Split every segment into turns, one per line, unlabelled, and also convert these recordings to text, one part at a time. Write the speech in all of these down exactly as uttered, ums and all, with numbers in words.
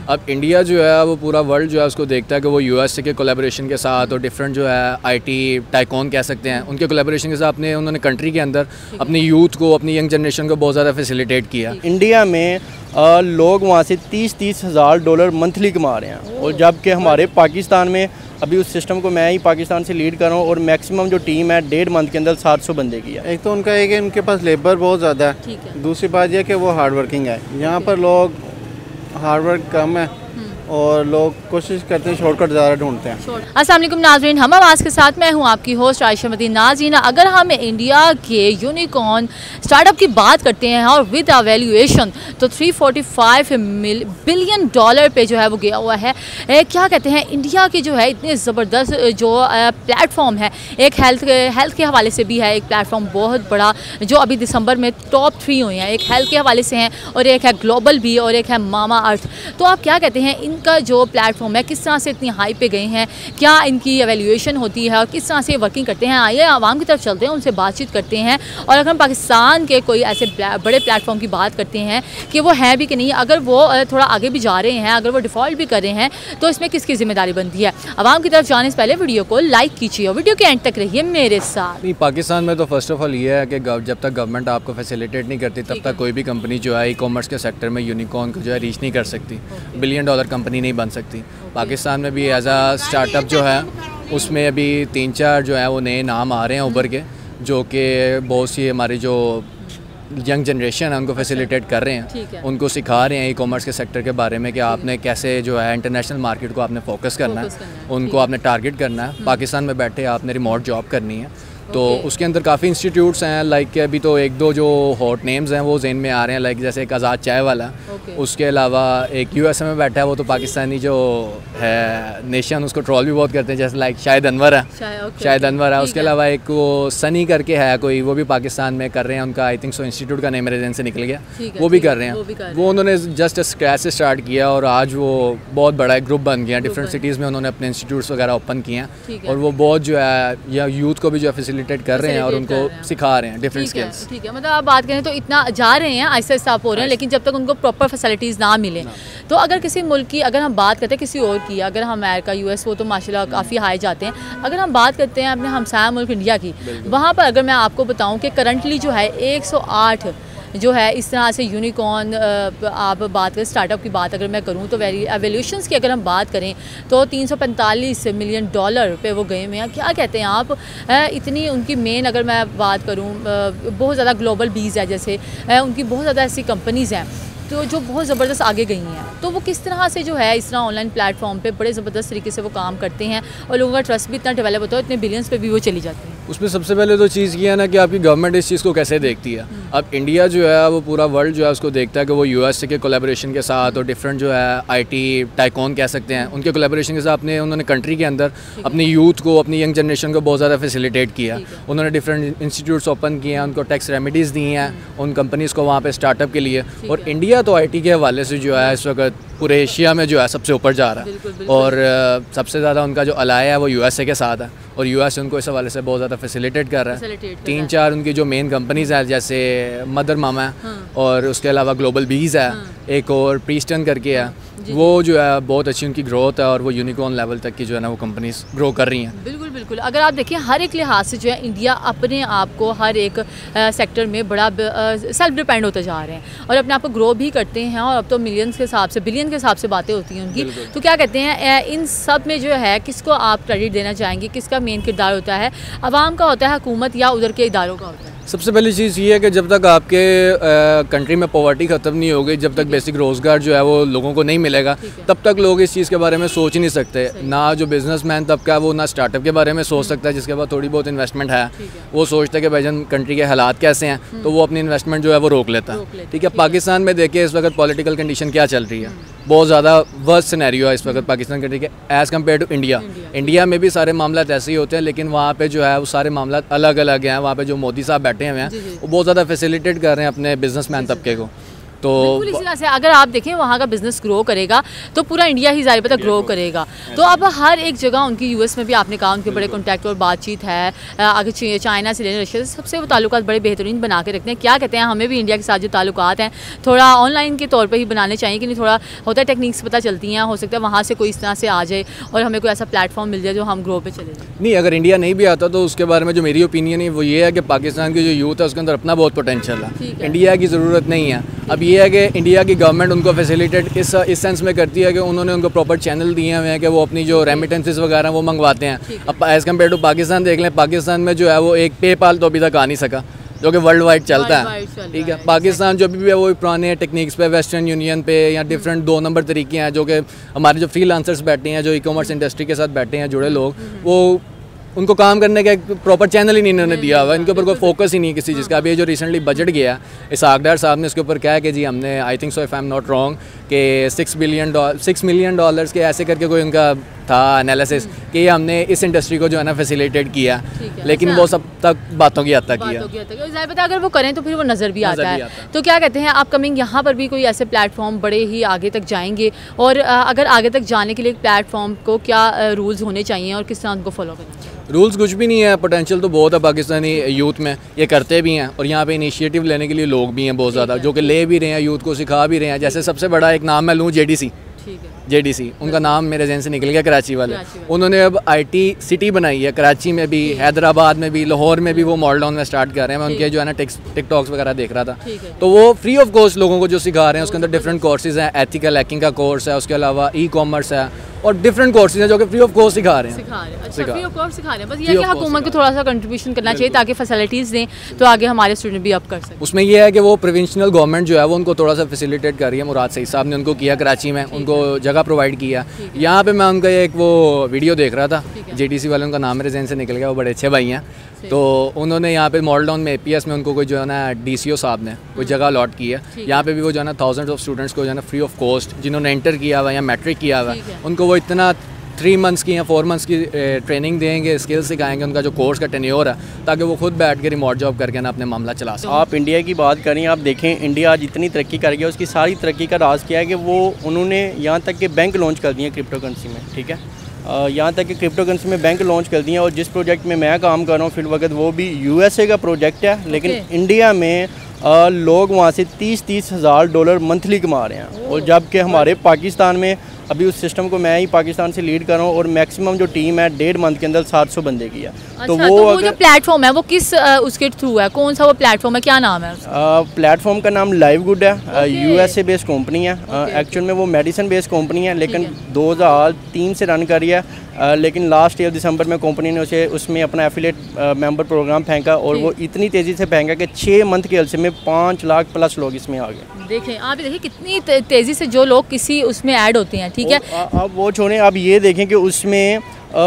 अब इंडिया जो है वो पूरा वर्ल्ड जो है उसको देखता है कि वो यूएस के कोलैबोरेशन के साथ और डिफरेंट जो है आईटी टाइकॉन कह सकते हैं, उनके कोलैबोरेशन के साथ अपने उन्होंने कंट्री के अंदर अपनी यूथ को, अपनी यंग जनरेशन को बहुत ज़्यादा फैसिलिटेट किया।
इंडिया में आ, लोग वहाँ से तीस तीस हज़ार डॉलर मंथली कमा रहे हैं, और जबकि हमारे पाकिस्तान में अभी उस सिस्टम को मैं ही पाकिस्तान से लीड कर रहा हूँ, और मैक्सिमम जो टीम है डेढ़ मंथ के अंदर सात सौ बंदे की है।
एक तो उनका एक है, उनके पास लेबर बहुत ज़्यादा है, दूसरी बात यह कि वो हार्ड वर्किंग है। यहाँ पर लोग हार्ड वर्क कम है और लोग कोशिश करते हैं शॉर्टकट ज़्यादा ढूंढते हैं।
अस्सलाम वालेकुम नाज़रीन, हम आवाज़ के साथ मैं हूँ आपकी होस्ट आयशा मदीन। नाज़रीन, अगर हम इंडिया के यूनिकॉर्न स्टार्टअप की बात करते हैं और विद अ वैल्यूएशन तो तीन सौ पैंतालीस बिलियन डॉलर पे जो है वो गया हुआ है। ए, क्या कहते हैं, इंडिया की जो है इतने ज़बरदस्त जो प्लेटफॉर्म है, एक हेल्थ हेल्थ के हवाले से भी है एक प्लेटफॉर्म बहुत बड़ा जो अभी दिसंबर में टॉप थ्री हुए हैं, एक हेल्थ के हवाले से हैं और एक है ग्लोबल भी और एक है मामा अर्थ। तो आप क्या कहते हैं, इनका जो प्लेटफॉर्म है किस तरह से इतनी हाई पे गए हैं, क्या इनकी एवेल्यूएशन होती है और किस तरह से वर्किंग करते हैं? आइए आवाम की तरफ चलते हैं, उनसे बातचीत करते हैं। और अगर हम पाकिस्तान के कोई ऐसे बड़े प्लेटफॉर्म की बात करते हैं कि वो हैं भी कि नहीं, अगर वो थोड़ा आगे भी जा रहे हैं, अगर वो डिफ़ॉल्ट भी कर रहे हैं, तो इसमें किसकी जिम्मेदारी बनती है? आवाम की तरफ जाने से पहले वीडियो को लाइक कीजिए और वीडियो के एंड तक रहिए मेरे साथ।
नहीं, पाकिस्तान में तो फर्स्ट ऑफ ऑल ये है कि जब तक गवर्नमेंट आपको फैसिलिटेट नहीं करती तब तक कोई भी कंपनी जो है ई कॉमर्स के सेक्टर में यूनिकॉर्न को जो है रीच नहीं कर सकती, बिलियन डॉलर कंपनी नहीं बन सकती। पाकिस्तान में भी एज आ स्टार्टअप जो है उसमें अभी तीन चार जो है वो नए नाम आ रहे हैं उभर के, जो कि बहुत सी हमारी जो यंग जनरेशन है उनको फैसिलिटेट कर रहे हैं, उनको सिखा रहे हैं ई कॉमर्स के सेक्टर के बारे में कि आपने कैसे जो है इंटरनेशनल मार्केट को आपने फोकस करना है, उनको आपने टारगेट करना है। पाकिस्तान में बैठे आपने रिमोट जॉब करनी है, तो उसके अंदर काफ़ी इंस्टीट्यूट्स हैं। लाइक अभी तो एक दो जो हॉट नेम्स हैं वो जेन में आ रहे हैं, लाइक जैसे एक आज़ाद चाय वाला, उसके अलावा एक यूएसए में बैठा है, वो तो पाकिस्तानी जो है नेशन उसको ट्रोल भी बहुत करते हैं, जैसे लाइक शायद अनवर है, शायद अनवर है। उसके अलावा एक वो सनी करके है कोई, वो भी पाकिस्तान में कर रहे हैं, उनका आई थिंक सो इंस्टीट्यूट का नेम मेरे जहन से निकल गया, वो भी कर रहे हैं। वो उन्होंने जस्ट स्क्रैच से स्टार्ट किया और आज वो बहुत बड़ा एक ग्रुप बन गया, डिफरेंट सिटीज़ में उन्होंने अपने इंस्टीट्यूट्स वगैरह ओपन किए हैं, और वो बहुत जो है या यूथ को भी जो है कर रहे हैं और उनको सिखा रहे हैं डिफरेंट स्किल्स।
ठीक है, मतलब आप बात करें तो इतना जा रहे हैं, आहिस्ता आहिस्ता आप हो रहे हैं, लेकिन जब तक उनको प्रॉपर फैसिलिटीज़ ना मिले, तो अगर किसी मुल्क की अगर हम बात करते हैं किसी और की, अगर हम अमेरिका यूएस वो तो माशाल्लाह काफ़ी हाई जाते हैं, अगर हम बात करते हैं अपने हमसाया मुल्क इंडिया की, वहाँ पर अगर मैं आपको बताऊँ कि करंटली जो है एक सौ आठ जो है इस तरह से यूनिकॉर्न, आप बात करें स्टार्टअप की बात अगर मैं करूं तो वेरी एवोल्यूशंस की अगर हम बात करें तो तीन सौ पैंतालीस मिलियन डॉलर पे वो गए हुए हैं। क्या कहते हैं आप, इतनी उनकी मेन अगर मैं बात करूं, बहुत ज़्यादा ग्लोबल बीज है, जैसे उनकी बहुत ज़्यादा ऐसी कंपनीज़ हैं तो जो बहुत ज़बरदस्त आगे गई हैं, तो वो किस तरह से जो है इस तरह ऑनलाइन प्लेटफॉर्म पे बड़े ज़बरदस्त तरीके से वो काम करते हैं और लोगों का ट्रस्ट भी इतना डेवलप होता है, इतने बिलियंस पे भी वो चली जाती हैं।
उसमें सबसे पहले तो चीज़ ये है ना कि आपकी गवर्नमेंट इस चीज़ को कैसे देखती है। अब इंडिया जो है वो पूरा वर्ल्ड जो है उसको देखता है कि वो यूएस के कोलैबोरेशन के साथ और डिफरेंट जो है आईटी टाइकॉन कह सकते हैं, उनके कोलैबोरेशन के साथ अपने उन्होंने कंट्री के अंदर अपनी यूथ को, अपनी यंग जनरेशन को बहुत ज़्यादा फैसिलिटेट किया। उन्होंने डिफरेंट इंस्टीट्यूट्स ओपन किए हैं, उनको टैक्स रेमेडीज़ दी हैं उन कंपनीज़ को वहाँ पर स्टार्टअप के लिए। और इंडिया तो आई टी के हवाले से जो है इस वक्त पूरे एशिया में जो है सबसे ऊपर जा रहा है, बिल्कुल, बिल्कुल। और सबसे ज़्यादा उनका जो अलाया है वो यूएसए के साथ है, और यूएस उनको इस हवाले से बहुत ज़्यादा फैसिलिटेट कर रहा है। तीन चार उनकी जो मेन कंपनीज़ हैं जैसे मदर मामा है, हाँ। और उसके अलावा ग्लोबल बीज है, हाँ। एक और प्रीस्टन करके है, वो जो है बहुत अच्छी उनकी ग्रोथ है और वो यूनिकॉर्न लेवल तक की जो है ना वो कंपनीज ग्रो कर रही हैं।
बिल्कुल बिल्कुल, अगर आप देखिए हर एक लिहाज से जो है इंडिया अपने आप को हर एक आ, सेक्टर में बड़ा सेल्फ डिपेंड होते जा रहे हैं और अपने आप को ग्रो भी करते हैं, और अब तो मिलियंस के हिसाब से, बिलियन के हिसाब से बातें होती हैं उनकी। तो क्या कहते हैं, इन सब में जो है किसको आप क्रेडिट देना चाहेंगे, किसका मेन किरदार होता है, आवाम का होता है, हुकूमत या उधर के इदारों का होता है?
सबसे पहली चीज़ ये है कि जब तक आपके कंट्री में पॉवर्टी ख़त्म नहीं होगी, जब तक बेसिक रोज़गार जो है वो लोगों को नहीं मिलेगा, तब तक लोग इस चीज़ के बारे में सोच ही नहीं सकते। ना जो बिजनेसमैन तबका है वो ना स्टार्टअप के बारे में सोच सकता है, जिसके बाद थोड़ी बहुत इन्वेस्टमेंट है, वो सोचता है कि भाईजान कंट्री के हालात कैसे हैं, तो वो अपनी इन्वेस्टमेंट जो है वो रोक लेता है। ठीक है, पाकिस्तान में देखिए इस वक्त पॉलिटिकल कंडीशन क्या चल रही है, बहुत ज़्यादा वर्स्ट सिनेरियो है इस वक्त पाकिस्तान कंट्री के as compared to India. India में भी सारे मामला ऐसे ही होते हैं, लेकिन वहाँ पे जो है वो सारे मामला अलग अलग हैं। वहाँ पे जो मोदी साहब बैठे हुए हैं वो बहुत ज़्यादा फैसिलिटेट कर रहे हैं अपने बिजनेसमैन तबके को। तो
इसी तरह से अगर आप देखें वहाँ का बिजनेस ग्रो करेगा तो पूरा इंडिया ही ज़ाहिर पता ग्रो करेगा। तो अब हर एक जगह उनकी यूएस में भी आपने कहा उनके बड़े कॉन्टैक्ट और बातचीत है, अगर चाइना से लेने रशिया से सबसे वो ताल्लुकात बड़े बेहतरीन बना के रखते हैं। क्या कहते हैं, हमें भी इंडिया के साथ जो ताल्लुकात हैं थोड़ा ऑनलाइन के तौर पर ही बनाने चाहिए कि नहीं, थोड़ा होता है टेक्निक्स पता चलती हैं, हो सकता है वहाँ से कोई इस तरह से आ जाए और हमें कोई ऐसा प्लेटफॉर्म मिल जाए जो हम ग्रो पे चले जाए।
नहीं, अगर इंडिया नहीं भी आता तो उसके बारे में जो मेरी ओपिनियन है वो ये है कि पाकिस्तान की जो यूथ है उसके अंदर अपना बहुत पोटेंशियल है, इंडिया की ज़रूरत नहीं है। अब ये है कि इंडिया की गवर्नमेंट उनको फैसिलिटेट इस इस सेंस में करती है कि उन्होंने उनको प्रॉपर चैनल दिए हुए हैं कि वो अपनी जो रेमिटेंसेस वगैरह वो मंगवाते हैं। अब एज़ कम्पेयर टू पाकिस्तान देख लें, पाकिस्तान में जो है वो एक पेपाल तो अभी तक आ नहीं सका जो कि वर्ल्ड वाइड चलता है, ठीक है। पाकिस्तान जो भी है वो पुराने टेक्निक्स पे, वेस्टर्न यूनियन पे या डिफरेंट दो नंबर तरीके हैं जो कि हमारे जो फ्रीलांसर्स बैठे हैं, जो ई कॉमर्स इंडस्ट्री के साथ बैठे हैं जुड़े लोग, वो उनको काम करने का एक प्रॉपर चैनल ही नहीं इन्होंने दिया हुआ, इनके ऊपर कोई फोकस ही नहीं है किसी चीज़ का। अभी जो रिसेंटली बजट गया इसाकदार साहब ने इसके ऊपर कहा है कि जी हमने I think so if I am not wrong कि six billion dollar six million dollars के ऐसे करके कोई उनका था एनालिसिस कि हमने इस इंडस्ट्री को जो है ना फैसिलिटेट किया, लेकिन वो सब तक बातों की हद तक किया।
पता अगर वो करें तो फिर वो नज़र भी आता है। तो क्या कहते हैं अपकमिंग यहाँ पर भी कोई ऐसे प्लेटफॉर्म बड़े ही आगे तक जाएंगे, और अगर आगे तक जाने के लिए प्लेटफॉर्म को क्या रूल्स होने चाहिए और किस तरह उनको फॉलो करना चाहिए?
रूल्स कुछ भी नहीं है, पोटेंशियल तो बहुत है पाकिस्तानी यूथ में, ये करते भी हैं और यहाँ पे इनिशिएटिव लेने के लिए लोग भी हैं बहुत ज़्यादा जो कि ले भी रहे हैं, यूथ को सिखा भी रहे हैं। जैसे सबसे बड़ा एक नाम मैं लूँ जेडीसी, जेडीसी उनका नाम मेरे जहन से निकल गया, कराची वाले। उन्होंने अब आईटी सिटी बनाई है, कराची में भी, हैदराबाद में भी, लाहौर में भी वो मॉल टाउन में स्टार्ट कर रहे हैं। मैं उनके जो है ना टिकटॉक्स वगैरह देख रहा था, तो वो फ्री ऑफ कॉस्ट लोगों को जो सिखा रहे हैं उसके अंदर डिफरेंट कोर्सेज हैं, एथिकल हैकिंग का कोर्स है, उसके अलावा ई कॉमर्स है और डिफरेंट कोर्सेज हैं जो कि फ्री ऑफ कॉस्ट सिखा रहे हैं।
सिखा रहे हैं, अच्छा फ्री ऑफ कॉस्ट सिखा रहे हैं। बस ये कि हुकूमत को थोड़ा सा कंट्रीब्यूशन करना चाहिए ताकि फैसिलिटीज़ दें तो आगे हमारे स्टूडेंट भी अप कर सकें।
उसमें ये है कि वो प्रोविंशनल गवर्नमेंट जो है वो उनको थोड़ा सा फैसिलिटेट कर रही है। मुराद सईद साहब ने उनको किया कराची में, उनको जगह प्रोवाइड किया। यहाँ पे मैं उनका एक वो वीडियो देख रहा था, जेडीसी वाले, उनका नाम मेरे जहन से निकल गया, वो बड़े अच्छे भाई हैं। तो उन्होंने यहाँ पे मॉल टाउन में एपीएस में उनको कोई जो है ना डीसीओ साहब ने कोई जगह अलॉट की है। यहाँ पे भी वो जो है ना थाउजेंड्स ऑफ स्टूडेंट्स को जो है ना फ्री ऑफ कॉस्ट, जिन्होंने इंटर किया हुआ या मैट्रिक किया हुआ उनको वो इतना थ्री मंथ्स की या फोर मंथ्स की ट्रेनिंग देंगे, स्किल्स सिखाएंगे, उनका जो कोर्स का टेन्योर है, ताकि वो खुद बैठ के रिमोट जॉब करके ना अपने मामला चला सकें।
आप इंडिया की बात करें, आप देखें इंडिया आज इतनी तरक्की कर गया, उसकी सारी तरक्की का राज क्या है कि वो उन्होंने यहाँ तक कि बैंक लॉन्च कर दिए क्रिप्टो करेंसी में, ठीक है। यहाँ तक कि क्रिप्टो करेंसी में बैंक लॉन्च कर दिए, और जिस प्रोजेक्ट में मैं काम कर रहा हूँ फिल वक्त वो भी यूएसए का प्रोजेक्ट है, लेकिन इंडिया में आ, लोग वहाँ से तीस तीस हज़ार डॉलर मंथली कमा रहे हैं। और जबकि हमारे पाकिस्तान में अभी उस सिस्टम को मैं ही पाकिस्तान से लीड कर रहा हूँ, और मैक्सिमम जो टीम है डेढ़ मंथ के अंदर सात सौ बंदे की है।
अच्छा,
तो वो,
तो वो
अगर
जो प्लेटफॉर्म है वो किस आ, उसके थ्रू है, कौन सा वो प्लेटफॉर्म है, क्या नाम है?
प्लेटफॉर्म का नाम लाइव गुड है, यूएसए बेस्ड कंपनी है। एक्चुअल में वो मेडिसिन बेस्ड कंपनी है, लेकिन दो हज़ार तीन से रन करी है। Uh, लेकिन लास्ट ईयर दिसंबर में कंपनी ने उसे उसमें अपना एफिलेट मेंबर प्रोग्राम फेंका, और वो इतनी तेज़ी से फेंका कि छः मंथ के अरसे में पाँच लाख प्लस लोग इसमें आ गए।
देखें आप देखिए कितनी तेज़ी से जो लोग किसी उसमें ऐड होते हैं, ठीक है।
अब वो छोड़ें, आप ये देखें कि उसमें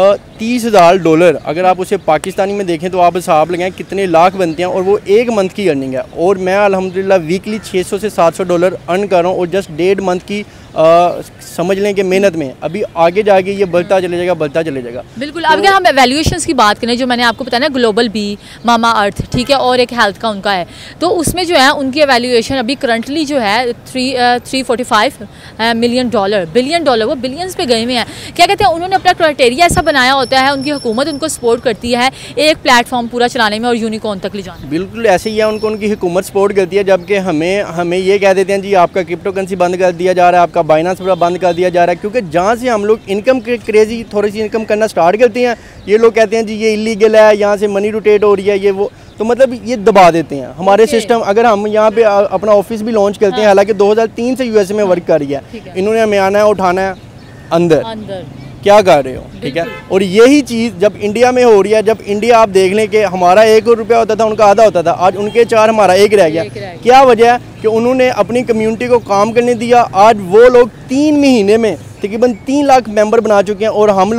तीस हज़ार डॉलर अगर आप उसे पाकिस्तानी में देखें तो आप हिसाब लगाएं कितने लाख बनते हैं, और वो एक मंथ की अर्निंग है। और मैं अल्हम्दुलिल्लाह वीकली छः सौ से सात सौ डॉलर अर्न कर रहा हूँ, और जस्ट डेढ़ मंथ की आ, समझ लें कि मेहनत में अभी आगे जाके ये बढ़ता चले जाएगा, बढ़ता चले जाएगा।
बिल्कुल। तो अगर हम वैल्यूएशंस की बात करें, जो मैंने आपको बताया ना, ग्लोबल बी, मामा अर्थ, ठीक है, और एक हेल्थ का उनका है, तो उसमें जो है उनकी वैल्यूएशन अभी करंटली जो है three three forty five million dollar, billion dollar, वो बिलियंस पे गए हुए हैं। क्या कहते हैं, उन्होंने अपना क्राइटेरिया ऐसा बनाया होता है, उनकी हुकूमत उनको सपोर्ट करती है एक प्लेटफॉर्म पूरा चलाने में और यूनिकॉर्न तक ले जाने।
बिल्कुल ऐसे ही है, उनको उनकी हुकूमत सपोर्ट करती है, जबकि हमें हमें ये कह देते हैं जी आपका क्रिप्टो करेंसी बंद कर दिया जा रहा है, आपका बाइनेंस बंद कर दिया जा रहा है। क्योंकि जहाँ से हम लोग इनकम क्रेजी थोड़ी सी इनकम करना स्टार्ट करते हैं, ये लोग कहते हैं जी ये इलीगल है, यहाँ से मनी रोटेट हो रही है, ये वो, तो मतलब ये दबा देते हैं हमारे okay. सिस्टम। अगर हम यहाँ पे अपना ऑफिस भी लॉन्च करते हैं, हाँ। हालांकि दो हज़ार तीन से यूएसए में वर्क कर रही है, इन्होंने हमें आना है, उठाना है अंदर, अंदर। क्या कर रहे हो, ठीक है। और यही चीज़ जब इंडिया में हो रही है, जब इंडिया आप देख लें कि हमारा एक रुपया होता था, उनका आधा होता था, आज उनके चार, हमारा एक रह गया। क्या वजह है कि उन्होंने अपनी कम्युनिटी को काम करने दिया। आज वो लोग तीन महीने में तकरीबन तीन लाख मेंबर बना चुके हैं, और हम लोग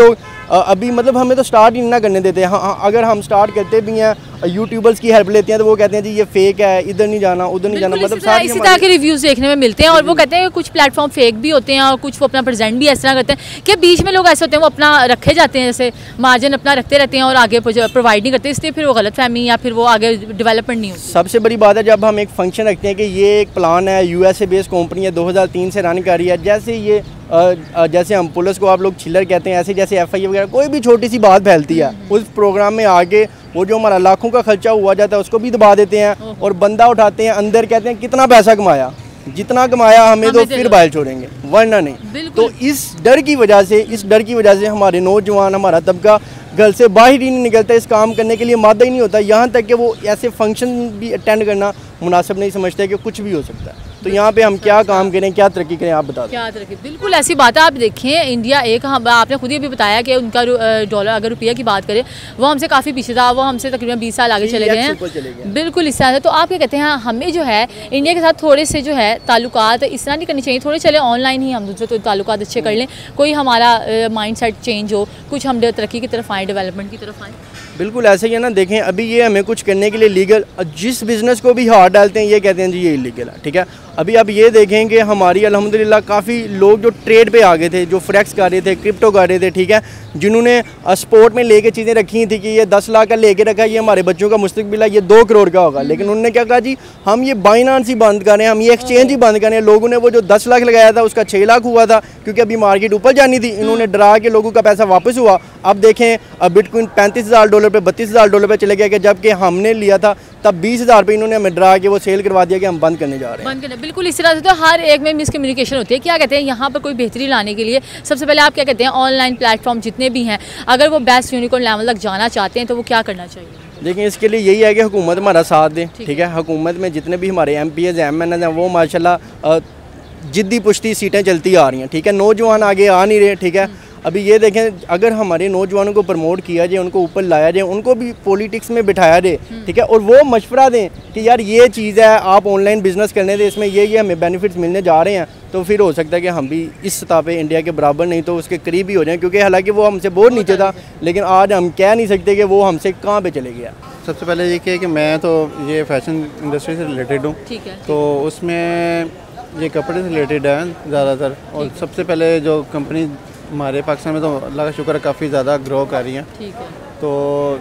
अभी मतलब हमें तो स्टार्ट ही ना करने देते हैं। हाँ, अगर हम स्टार्ट करते भी हैं, यूट्यूबर्स की हेल्प लेते हैं तो वो कहते हैं जी ये फेक है, इधर नहीं जाना, उधर नहीं जाना। मतलब सारी
इसी तरह के रिव्यूज़ देखने में मिलते हैं और वो कहते हैं कि कुछ प्लेटफॉर्म फेक भी होते हैं और कुछ वो अपना प्रेजेंट भी इस तरह करते हैं कि बीच में लोग ऐसे होते हैं वो अपना रखे जाते हैं, जैसे मार्जिन अपना रखते रहते हैं और आगे प्रोवाइड नहीं करते, इसलिए फिर वो गलत फहमी या फिर वो आगे डेवलपमेंट नहीं होती।
सबसे बड़ी बात है जब हम एक फंक्शन रखते हैं कि ये एक प्लान है, यूएसए बेस्ड कंपनी है, दो हज़ार तीन से रन कर रही है, जैसे ये आ, जैसे हम पुलिस को आप लोग चिल्लर कहते हैं, ऐसे जैसे एफआईए वगैरह कोई भी छोटी सी बात फैलती है उस प्रोग्राम में आगे वो जो हमारा लाखों का खर्चा हुआ जाता है उसको भी दबा देते हैं और बंदा उठाते हैं अंदर, कहते हैं कितना पैसा कमाया, जितना कमाया हमें तो फिर बाहर छोड़ेंगे वरना नहीं। तो इस डर की वजह से इस डर की वजह से हमारे नौजवान, हमारा तबका घर से बाहर ही नहीं निकलता, इस काम करने के लिए मादा ही नहीं होता। यहाँ तक कि वो ऐसे फंक्शन भी अटेंड करना मुनासिब नहीं समझते कि कुछ भी हो सकता है। तो यहाँ पे हम क्या काम करें, क्या तरक्की करें, आप बता दें।
क्या तरक्की, बिल्कुल ऐसी बात है। आप देखें इंडिया एक, हम आपने खुद ही भी बताया कि उनका डॉलर अगर रुपया की बात करें वो हमसे काफ़ी पीछे था, वो हमसे तकरीबन बीस साल आगे चले गए हैं। बिल्कुल इस तरह से। तो आप क्या कहते हैं, हमें जो है इंडिया के साथ थोड़े से जो है ताल्लुकात इस तरह नहीं करनी चाहिए, थोड़े चले ऑनलाइन ही हम दूसरे तो ताल्लुकात अच्छे कर लें, कोई हमारा माइंड सेट चेंज हो, कुछ हम तरक्की की तरफ आएँ, डेवलपमेंट की तरफ आएँ।
बिल्कुल ऐसे ही है ना। देखें अभी ये हमें कुछ करने के लिए लीगल, जिस बिज़नेस को भी हाथ डालते हैं ये कहते हैं जी ये इलीगल है, ठीक है। अभी आप ये देखें कि हमारी अल्हम्दुलिल्लाह काफ़ी लोग जो ट्रेड पे आ गए थे, जो फ्रेक्स कर रहे थे, क्रिप्टो कर रहे थे, ठीक है, जिन्होंने स्पोर्ट में लेके चीज़ें रखी थी कि ये दस लाख का लेके रखा है, ये हमारे बच्चों का मुस्तकबिल है, ये दो करोड़ का होगा, लेकिन उन्होंने क्या कहा जी हम ये बाइनांस ही बंद कर रहे हैं, हम ये एक्सचेंज ही बंद कर रहे हैं। लोगों ने वो जो दस लाख लगाया था उसका छः लाख हुआ था क्योंकि अभी मार्केट ऊपर जानी थी, इन्होंने डरा के लोगों का पैसा वापस हुआ। अब देखें अब बिटकॉइन पैंतीस हज़ार डॉलर पे बत्तीस हज़ार डॉलर पे चले गया कि जबकि हमने लिया था तब बीस हज़ार पे इन्होंने हमें डरा के वो सेल करवा दिया कि हम बंद करने जा रहे हैं।
बंद करने, बिल्कुल इस तरह से। तो हर एक में मिसकम्युनिकेशन होती है। क्या कहते हैं यहाँ पर कोई बेहतरी लाने के लिए सबसे पहले आप क्या कहते हैं, ऑनलाइन प्लेटफॉर्म जितने भी हैं अगर वो बेस्ट यूनिकॉर्न लेवल तक जाना चाहते हैं तो वो क्या करना चाहिए?
लेकिन इसके लिए यही है कि हुकूमत हमारा साथ दे, ठीक है। हुकूमत में जितने भी हमारे M P As M N As हैं वो माशाल्लाह जिद्दी पुश्ती सीटें चलती आ रही हैं, ठीक है। नौजवान आगे आ नहीं रहे, ठीक है। अभी ये देखें अगर हमारे नौजवानों को प्रमोट किया जाए, उनको ऊपर लाया जाए, उनको भी पॉलिटिक्स में बिठाया जाए, ठीक है, और वो मशवरा दें कि यार ये चीज़ है, आप ऑनलाइन बिजनेस करने दें, इसमें ये ये हमें बेनिफिट्स मिलने जा रहे हैं, तो फिर हो सकता है कि हम भी इस सतह पे इंडिया के बराबर नहीं तो उसके करीब ही हो जाएं। क्योंकि हालांकि वो हमसे बहुत नीचे था, लेकिन आज हम कह नहीं सकते कि वो हमसे कहाँ पे चले गया।
सबसे पहले ये कि मैं तो ये फैशन इंडस्ट्री से रिलेटेड हूँ,
ठीक है,
तो उसमें ये कपड़े से रिलेटेड है ज़्यादातर। और सबसे पहले जो कंपनी हमारे पाकिस्तान में तो अल्लाह का शुक्र है काफ़ी ज़्यादा ग्रो कर रही हैं,
ठीक है।
तो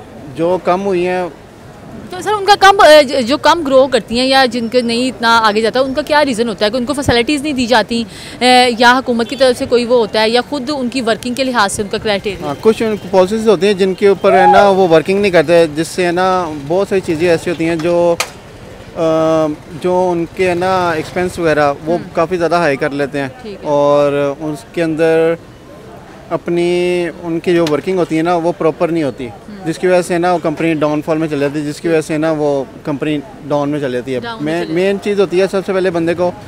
जो कम हुई हैं
तो सर उनका कम जो कम ग्रो करती हैं या जिनके नहीं इतना आगे जाता उनका क्या रीज़न होता है कि उनको फैसिलिटीज़ नहीं दी जाती या हुकूमत की तरफ से कोई वो होता है या खुद उनकी वर्किंग के लिहाज से उनका क्राइटेरिया?
हाँ, कुछ पॉलिसीज़ होती हैं जिनके ऊपर है ना वो वर्किंग नहीं करते, जिससे है ना बहुत सारी चीज़ें ऐसी होती हैं जो जो उनके है ना एक्सपेंस वगैरह वो काफ़ी ज़्यादा हाई कर लेते हैं और उसके अंदर अपनी उनकी जो वर्किंग होती है ना वो प्रॉपर नहीं होती, जिसकी वजह से ना वो कंपनी डाउनफॉल में चली जाती है, जिसकी वजह से ना वो कंपनी डाउन में चली जाती है। मेन मेन चीज़ होती है सबसे पहले बंदे को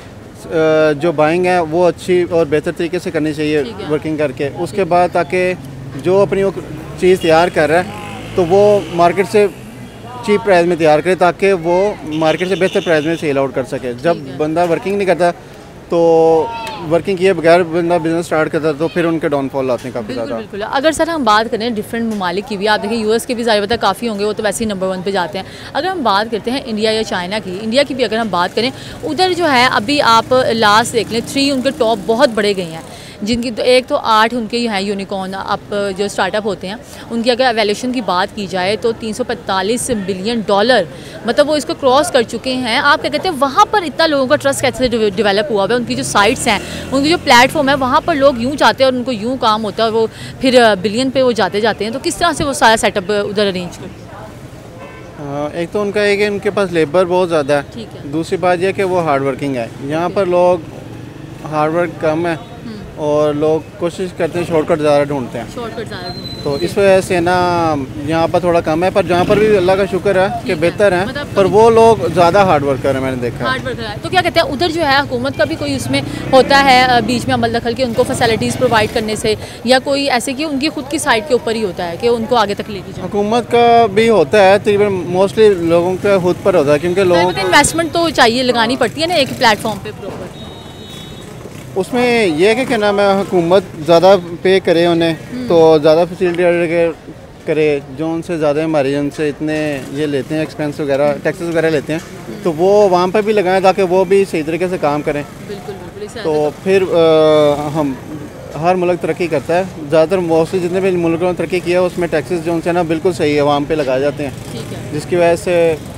जो बाइंग है वो अच्छी और बेहतर तरीके से करनी चाहिए वर्किंग करके, उसके बाद ताकि जो अपनी वो चीज़ तैयार कर रहा है तो वो मार्केट से चीप प्राइस में तैयार करे ताकि वो मार्केट से बेहतर प्राइस में सेल आउट कर सके। जब बंदा वर्किंग नहीं करता तो वर्किंग किए बगैर बंदा बिजनेस स्टार्ट करता है तो फिर उनके डाउनफॉल आते हैं काफ़ी ज़्यादा।
बिल्कुल। अगर सर हम बात करें डिफरेंट ममालिक की भी, आप देखिए यूएस के भी ज़ाहिर बात है काफ़ी होंगे, वो तो वैसे ही नंबर वन पे जाते हैं। अगर हम बात करते हैं इंडिया या चाइना की, इंडिया की भी अगर हम बात करें उधर जो है अभी आप लास्ट देख लें थ्री उनके टॉप बहुत बड़े गए हैं, जिनकी तो एक तो आठ उनके हैं यूनिकॉर्न अप जो स्टार्टअप होते हैं, उनकी अगर वैल्यूएशन की बात की जाए तो तीन सौ पैंतालीस बिलियन डॉलर, मतलब वो इसको क्रॉस कर चुके हैं। आप क्या कहते हैं वहाँ पर इतना लोगों का ट्रस्ट कैसे डेवलप हुआ है? उनकी जो साइट्स हैं, उनकी जो प्लेटफॉर्म है, वहाँ पर लोग यूँ जाते हैं और उनको यूँ काम होता है और वो फिर बिलियन पे वो जाते जाते हैं। तो किस तरह से वो सारा सेटअप उधर अरेंज करते हैं?
एक तो उनका है कि उनके पास लेबर बहुत ज़्यादा है,
ठीक है।
दूसरी बात यह कि वो हार्ड वर्किंग है। यहाँ पर लोग हार्ड वर्क कम है और लोग कोशिश करते हैं शॉर्टकट ज़्यादा ढूंढते हैं,
शॉर्टकट ज़्यादा ढूंढते हैं।
तो इस वजह से ना यहाँ पर थोड़ा कम है, पर जहाँ पर भी अल्लाह का शुक्र है कि बेहतर है,
मतलब
पर वो लोग ज़्यादा हार्ड वर्क कर रहे हैं, मैंने देखा
हार्ड वर्क है। तो क्या कहते हैं उधर जो है हुकूमत का भी कोई उसमें होता है बीच में अमल दखल के उनको फैसिलिटीज़ प्रोवाइड करने से, या कोई ऐसे कि उनकी खुद की साइड के ऊपर ही होता है कि उनको आगे तक लेके जाए?
हुकूमत का भी होता है, तकरीबन मोस्टली लोगों का खुद पर होता है, क्योंकि लोगों को
इन्वेस्टमेंट तो चाहिए लगानी पड़ती है ना एक प्लेटफॉर्म पे प्रॉपर।
उसमें यह है कि क्या नाम है, हुकूमत ज़्यादा पे करे उन्हें, तो ज़्यादा फैसिलिटी करे, जो उनसे ज़्यादा हमारे उनसे इतने ये लेते हैं एक्सपेंस वगैरह टैक्सेस वगैरह लेते हैं, तो वो वहाँ पर भी लगाएं ताकि वो भी सही तरीके से काम करें।
बिल्कुल बिल्कुल।
तो फिर आ, हम हर मुल्क तरक्की करता है। ज़्यादातर मोस्टली जितने भी मुल्कों ने तरक्की किया है उसमें टैक्सेस जो उनसे ना बिल्कुल सही आवाम पे लगाए जाते हैं,
ठीक है।
जिसकी वजह से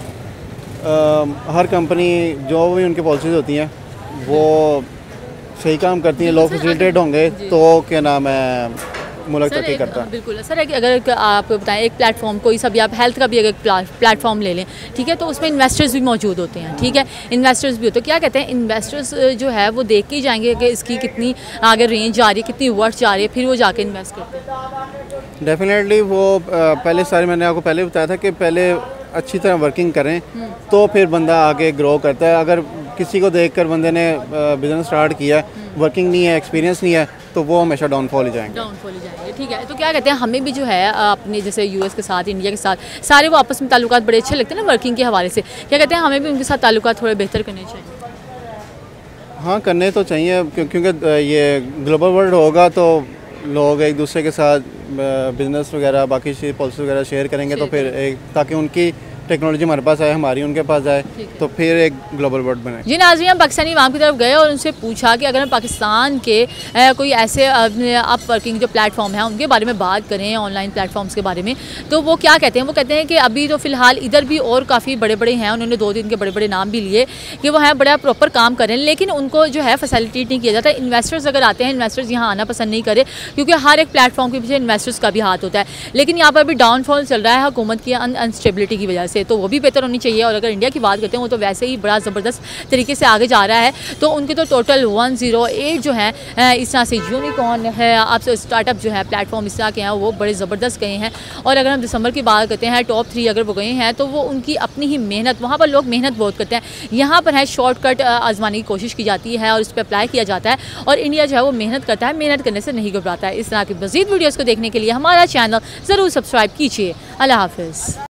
आ, हर कंपनी जो भी उनकी पॉलिसीज़ होती हैं वो सही काम करती हैं। लोग फैसिलिटेट होंगे तो क्या नाम है मुल्क
सर
तरक्की
एक,
करता है।
बिल्कुल सर, एक अगर आप बताएं एक प्लेटफॉर्म कोई सा भी, आप हेल्थ का भी अगर प्लेटफॉर्म ले लें, ठीक है, तो उसमें इन्वेस्टर्स भी मौजूद होते हैं, ठीक है, इन्वेस्टर्स भी होते हैं। क्या कहते हैं इन्वेस्टर्स जो है वो देख के ही जाएंगे कि इसकी कितनी आगे रेंज जा रही है, कितनी वर्थ जा रही है, फिर वो जाके इन्वेस्ट करते हैं।
डेफिनेटली वो पहले सारे मैंने आपको पहले बताया था कि पहले अच्छी तरह वर्किंग करें तो फिर बंदा आगे ग्रो करता है। अगर किसी को देखकर बंदे ने बिज़नेस स्टार्ट किया, वर्किंग नहीं है, एक्सपीरियंस नहीं है, तो वो हमेशा डाउनफॉल ही जाएंगे
डाउनफॉल ही जाएंगे, ठीक है। तो क्या कहते हैं हमें भी जो है अपने जैसे यूएस के साथ, इंडिया के साथ, सारे वो आपस में ताल्लुकात बड़े अच्छे लगते हैं ना वर्किंग के हवाले से, क्या कहते हैं हमें भी उनके साथ ताल्लुकात थोड़े बेहतर करने चाहिए?
हाँ, करने तो चाहिए, क्योंकि ये ग्लोबल वर्ल्ड होगा तो लोग एक दूसरे के साथ बिजनेस वगैरह बाकी पॉलिसी वगैरह शेयर करेंगे, तो फिर एक ताकि उनकी टेक्नोलॉजी हमारे पास आए, हमारी उनके पास जाए, तो फिर एक ग्लोबल वर्ल्ड बने।
जी नाज़रीन, हम पाकिस्तानी अवाम की तरफ गए और उनसे पूछा कि अगर हम पाकिस्तान के ए, कोई ऐसे अप वर्किंग जो प्लेटफॉर्म है उनके बारे में बात करें, ऑनलाइन प्लेटफॉर्म्स के बारे में, तो वो क्या कहते हैं? वो कहते हैं कि अभी तो फ़िलहाल इधर भी और काफ़ी बड़े बड़े हैं, उन्होंने दो दिन के बड़े बड़े नाम भी लिए कि वो हैं बड़ा प्रॉपर काम करें, लेकिन उनको जो है फैसिलिटेट नहीं किया जाता। इन्वेस्टर्स अगर आते हैं, इन्वेस्टर्स यहाँ आना पसंद नहीं करे, क्योंकि हर एक प्लेटफॉर्म के पीछे इन्वेस्टर्स का भी हाथ होता है। लेकिन यहाँ पर भी डाउनफॉल चल रहा है हुकूमत की अनस्टेबिलिटी की वजह से, तो वो भी बेहतर चाहिए। और अगर इंडिया की बात करते हैं वो तो वैसे ही बड़ा ज़बरदस्त तरीके से आगे जा रहा है, तो उनके तो टोटल वन ज़ीरो एट जो है इस तरह से यूनिकॉर्न है, आप स्टार्टअप जो है प्लेटफॉर्म इस तरह के हैं वो बड़े ज़बरदस्त गए हैं। और अगर हम दिसंबर की बात करते हैं टॉप थ्री अगर वो गए हैं, तो वो उनकी अपनी ही मेहनत, वहाँ पर लोग मेहनत बहुत करते हैं, यहाँ पर है शॉर्टकट आजमाने की कोशिश की जाती है और इस पर अप्लाई किया जाता है, और इंडिया जो है वो मेहनत करता है, मेहनत करने से नहीं घबराता है। इस तरह की मज़ीद वीडियोज़ को देखने के लिए हमारा चैनल ज़रूर सब्सक्राइब कीजिए। अल्लाह हाफ़िज़।